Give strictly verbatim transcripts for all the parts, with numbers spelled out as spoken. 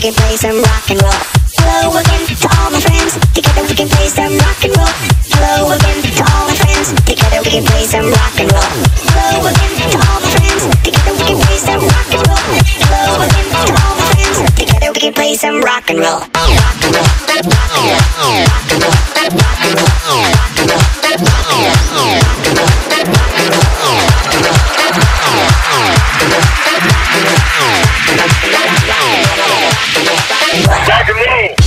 can play some rock and roll. Hello again to all my friends. Together we can play some rock and roll. Hello again to all my friends. Together we can play some rock and roll. Hello again to all my friends. Together we can play some rock and roll. Hello again to all my friends. Together we can play some rock and roll. Rock and roll. Rock and roll. Rock and roll. Rock and roll. Rock and roll. Rock and roll. Rock and roll. Rock and roll.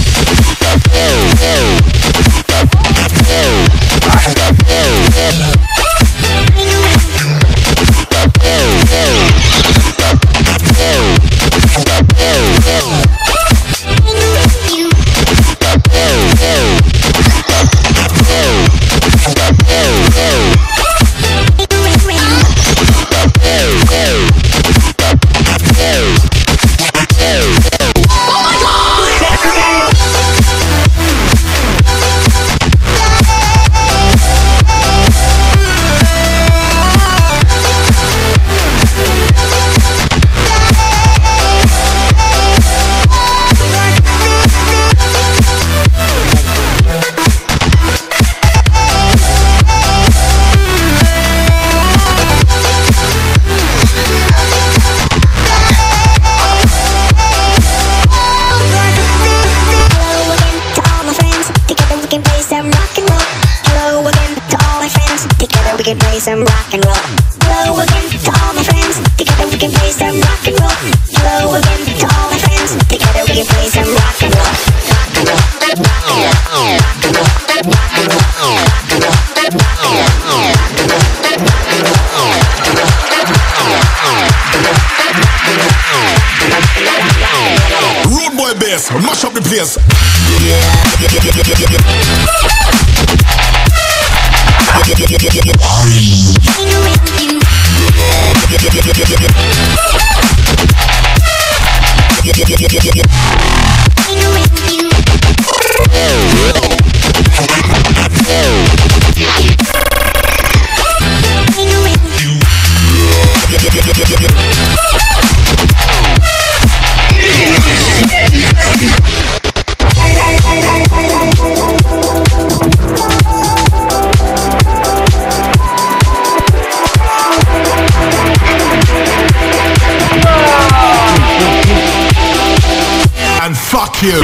Some rock and roll. Hello again to all my friends. Together we can play some rock and roll. Hello again to all my friends. Together we can play some rock and roll. Rock and roll. Rock and roll. Rock and roll. Rock and roll. Rock and roll. Rock and roll. Road boy bass, mash up the place. Fuck you.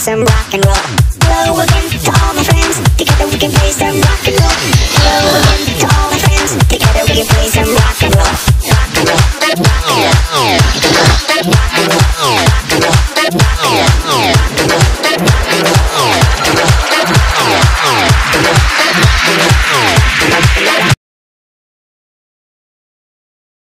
some rock and roll.